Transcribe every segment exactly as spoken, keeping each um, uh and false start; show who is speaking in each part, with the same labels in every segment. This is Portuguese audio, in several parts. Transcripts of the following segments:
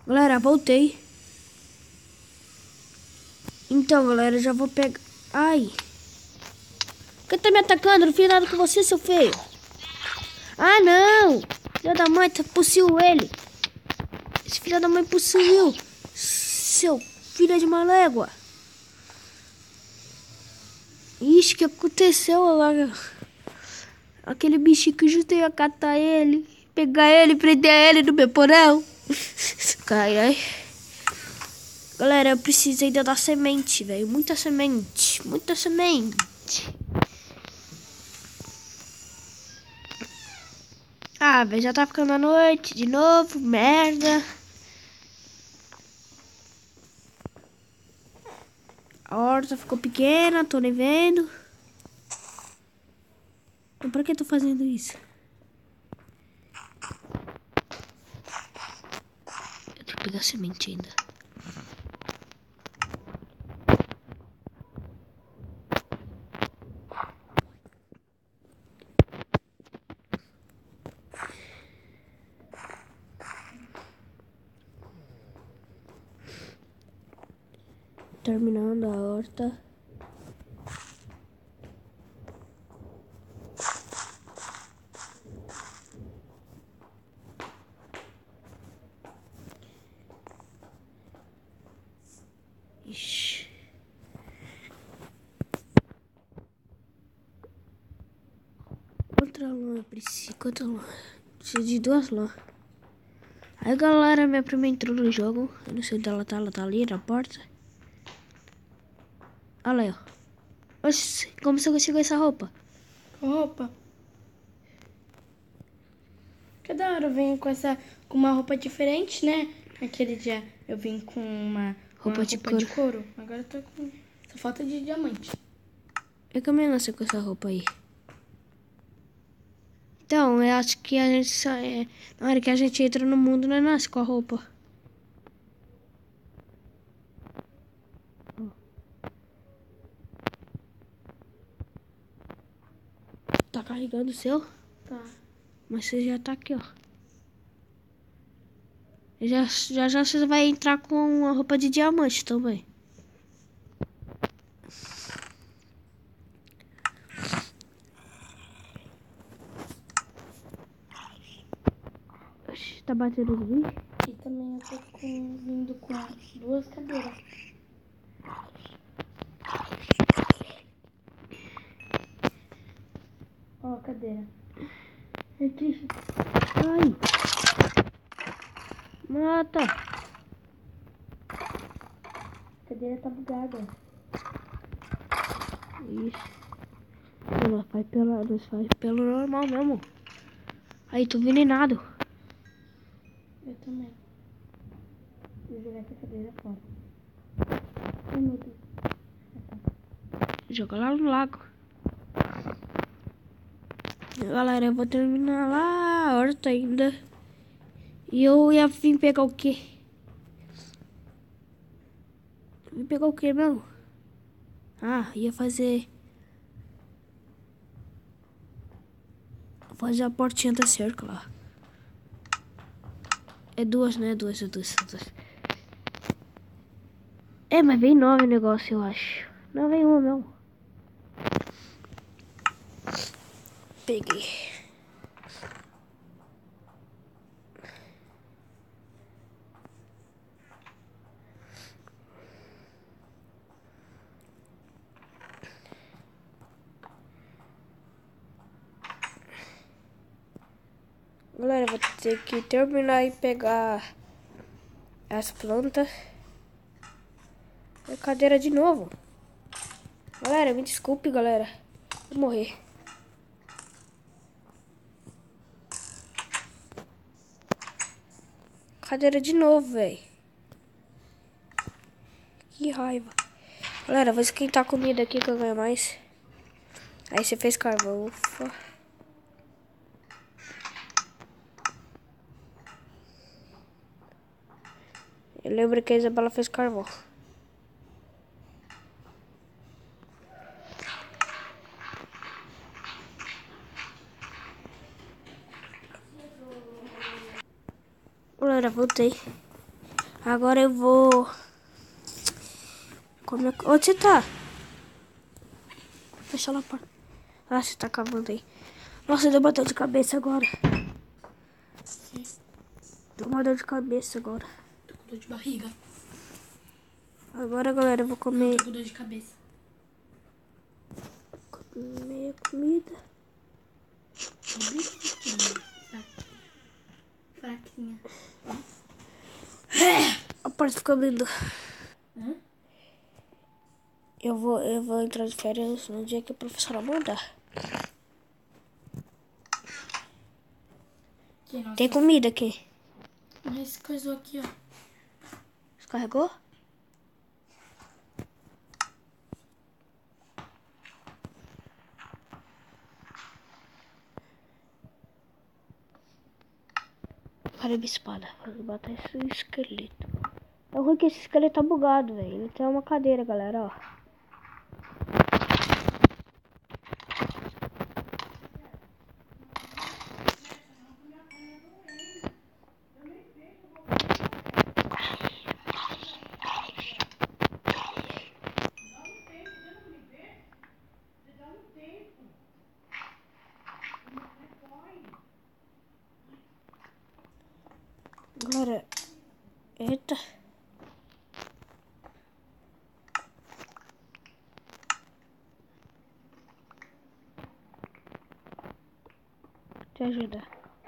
Speaker 1: Galera, voltei. Então, galera, já vou pegar... Ai. Quem tá me atacando? Não fiz nada com você, seu feio. Ah, não. Filho da mãe, tá possuiu ele. Esse filho da mãe possuiu. Seu filho de uma légua. Ixi, o que aconteceu agora? Aquele bichinho que eu justo ia catar ele. Pegar ele, prender ele no meu porão. Carai. Galera, eu preciso ainda da semente, velho. Muita semente. Muita semente. Ah, velho, já tá ficando a noite de novo. Merda. A horta ficou pequena, tô nem vendo. Então, pra que eu tô fazendo isso? Eu tenho que pegar semente ainda. Terminando a horta. Ixi. Outra lã, eu preciso. Quanta lã? Preciso de duas lã. Aí, galera, minha prima entrou no jogo. Eu não sei onde ela tá. Ela tá ali na porta. Olha aí, ó. Oxi, como você conseguiu essa roupa?
Speaker 2: Roupa? Cada hora eu venho com essa com uma roupa diferente, né? Aquele dia eu vim com uma
Speaker 1: Roupa
Speaker 2: uma
Speaker 1: de
Speaker 2: roupa
Speaker 1: couro.
Speaker 2: de couro. Agora eu tô com só falta de diamante.
Speaker 1: Eu também nasci com essa roupa aí. Então, eu acho que a gente só é... Na hora que a gente entra no mundo, não nasce com a roupa. Tá carregando o seu?
Speaker 2: Tá.
Speaker 1: Mas você já tá aqui, ó. Já já, já você vai entrar com uma roupa de diamante também. Oxi, tá batendo os bichos?
Speaker 2: E também eu tô com, vindo com duas cadeiras. Ó a cadeira.
Speaker 1: É triste. Ai. Mata.
Speaker 2: A cadeira tá bugada.
Speaker 1: Isso. Ela faz pela, nós faz pelo normal mesmo. Aí, tô envenenado.
Speaker 2: Eu também. Vou jogar essa cadeira fora. Ai, meu Deus.
Speaker 1: Joga lá no lago. Galera, eu vou terminar lá a horta ainda. E eu ia vir pegar o quê? Vim pegar o quê, meu? Ah, ia fazer... Fazer a portinha da cerca lá. É duas, né? Duas, é duas, é duas. É, mas vem nove o negócio, eu acho. Não, vem uma, não. Peguei. Galera, eu vou ter que terminar e pegar as plantas. É cadeira de novo. Galera, me desculpe, galera. Vou morrer. Cadeira de novo, velho. Que raiva. Galera, vou esquentar a comida aqui que eu ganho mais. Aí você fez carvão. Ufa. Eu lembro que a Isabela fez carvão. Galera, voltei. Agora eu vou... Como é... Onde você tá? Fecha lá a porta. Ah, você tá cavando aí. Nossa, deu uma dor de cabeça agora.
Speaker 2: Sim.
Speaker 1: Deu uma dor de cabeça agora.
Speaker 2: Tô com dor de barriga.
Speaker 1: Agora, galera, eu vou comer...
Speaker 2: Tô com dor de cabeça.
Speaker 1: Comer comida.
Speaker 2: Fraquinha.
Speaker 1: A porta ficou abrindo.
Speaker 2: Hã?
Speaker 1: Eu vou, eu vou entrar de férias no dia que a professora mandar.
Speaker 2: Que nossa.
Speaker 1: Tem comida aqui.
Speaker 2: Mas coisou aqui, ó.
Speaker 1: Descarregou? Cadê minha espada? Vou botar esse esqueleto. É ruim que esse esqueleto tá bugado, velho. Ele tem uma cadeira, galera, ó. Galera, eita. Te ajuda.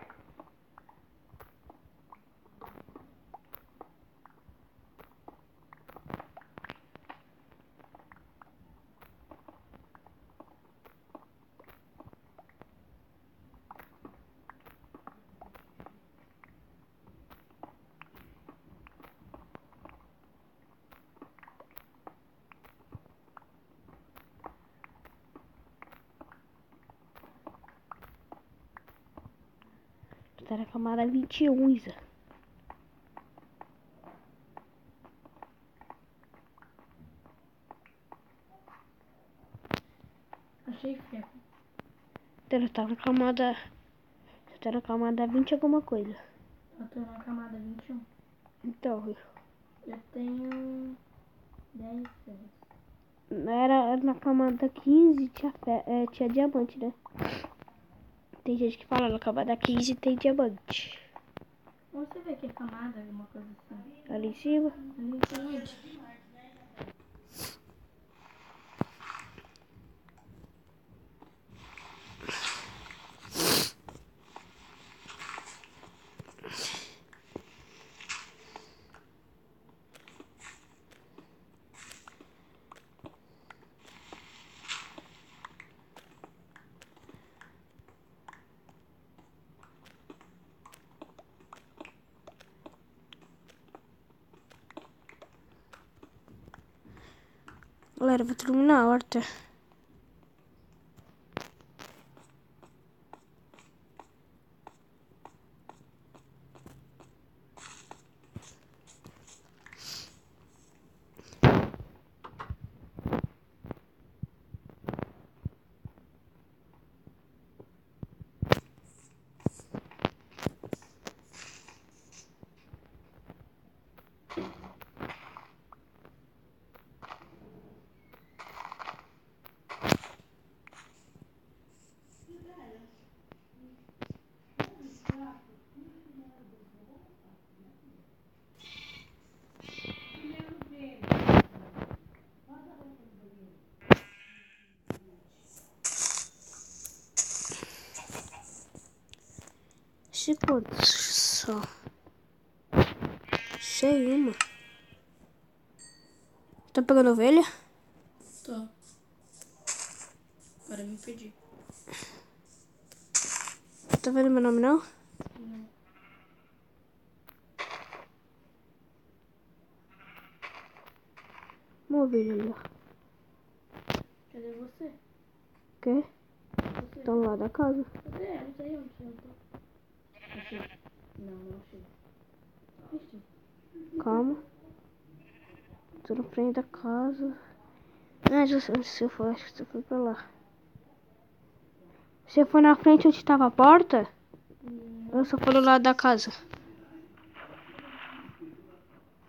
Speaker 1: Tá na camada vinte e um, Isa.
Speaker 2: Achei ferro.
Speaker 1: Ela tá na camada... Você tá na camada vinte alguma coisa.
Speaker 2: Eu tô na camada vinte e um.
Speaker 1: Então,
Speaker 2: Eu tenho dez ferros.
Speaker 1: era, era na camada quinze, tinha, fe- é, tinha diamante, né? Tem gente que fala na camada quinze tem diamante.
Speaker 2: Onde você vê que é camada, alguma coisa assim?
Speaker 1: Ali em cima.
Speaker 2: Ali em cima onde?
Speaker 1: Galera, eu vou terminar a horta. Segundos só. Sei uma. Tá pegando ovelha?
Speaker 2: Tô. Agora me perdi.
Speaker 1: Tá vendo meu nome não?
Speaker 2: Não.
Speaker 1: Uma ovelha ali, ó.
Speaker 2: Cadê você?
Speaker 1: Quê?
Speaker 2: Você?
Speaker 1: Tá lá da casa.
Speaker 2: Cadê? Eu não sei onde eu tô. Achei. Não, não achei. Achei.
Speaker 1: Calma. Tô na frente da casa. Ah, já sei onde você foi. Acho que você foi pra lá. Você foi na frente onde tava a porta?
Speaker 2: Hum,
Speaker 1: Eu só foi do lado da casa.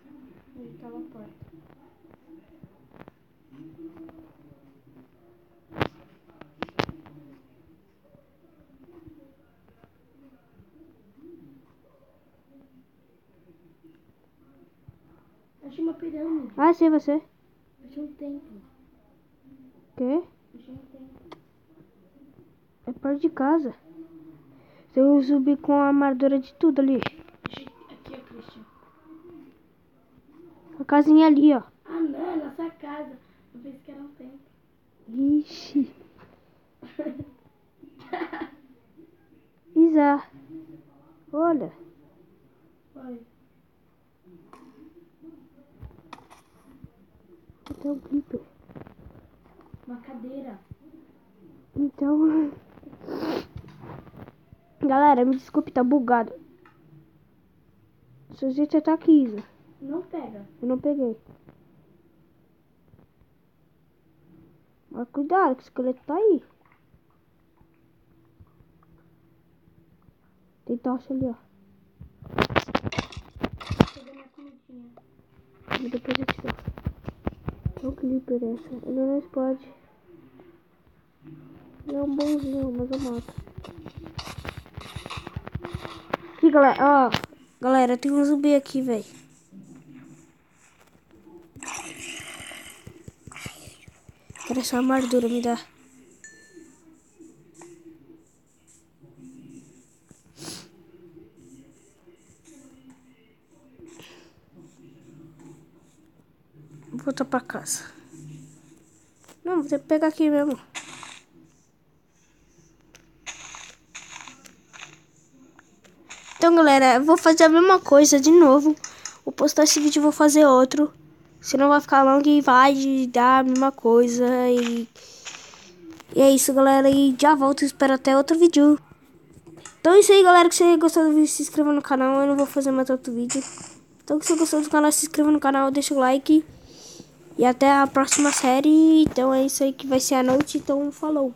Speaker 2: pirâmide.
Speaker 1: Ah, sei você.
Speaker 2: Achei um templo.
Speaker 1: Quê?
Speaker 2: Achei um templo.
Speaker 1: É perto de casa. Eu subi com a armadura de tudo ali.
Speaker 2: Achei... Aqui, ó, Christian.
Speaker 1: A casinha ali, ó.
Speaker 2: Ah, não, é nossa casa. Eu pensei que era um templo.
Speaker 1: Ixi. Isa. Olha.
Speaker 2: Oi.
Speaker 1: Até um clipper.
Speaker 2: Uma cadeira.
Speaker 1: Então... Galera, me desculpe, tá bugado. Seu jeito tá aqui, Isa.
Speaker 2: Não pega.
Speaker 1: Eu não peguei. Mas cuidado, que o esqueleto tá aí. Tem tocha ali, ó.
Speaker 2: Peguei minha comidinha.
Speaker 1: E depois eu te dou. É um clipper essa. Ele não explode. Ele é um bonzinho, mas eu mato. Aqui, galera. Ó. Galera, tem um zumbi aqui, velho. Quero essa armadura, me dá. Vou voltar pra casa. Não, vou ter que pegar aqui mesmo. Então, galera, eu vou fazer a mesma coisa de novo. Vou postar esse vídeo e vou fazer outro. Senão vai ficar longo e vai dar a mesma coisa. E, e é isso, galera. E já volto. Espero até outro vídeo. Então é isso aí, galera. Que você gostou do vídeo, se inscreva no canal. Eu não vou fazer mais outro vídeo. Então, se você gostou do canal, se inscreva no canal, deixa o like. E até a próxima série. Então é isso aí que vai ser a noite. Então, falou.